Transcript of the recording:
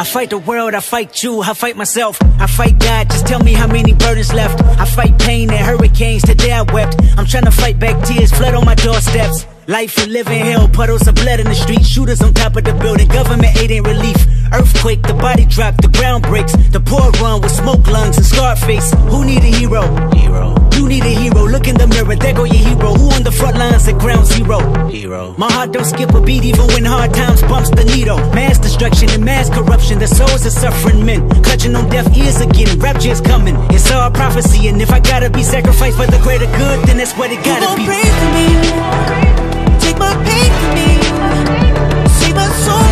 fight the world, I fight you, I fight myself, I fight God, just tell me how many burdens left. I fight pain and hurricanes, today I wept. I'm trying to fight back tears, flood on my doorsteps. Life you live in hell, puddles of blood in the street, shooters on top of the building, government aid ain't relief. Earthquake, the body drop, the ground breaks, the poor run with smoke lungs and scarred face. Who need a hero? You need a hero, look in the mirror, there go your hero. Who on the front lines at ground zero? My heart don't skip a beat even when hard times bumps the needle. Mass destruction and mass corruption, the souls of suffering men, clutching on deaf ears again, rapture's coming. It's all prophecy, and if I gotta be sacrificed for the greater good, then that's what it gotta be. Pray for me, take my pain from me, save my soul.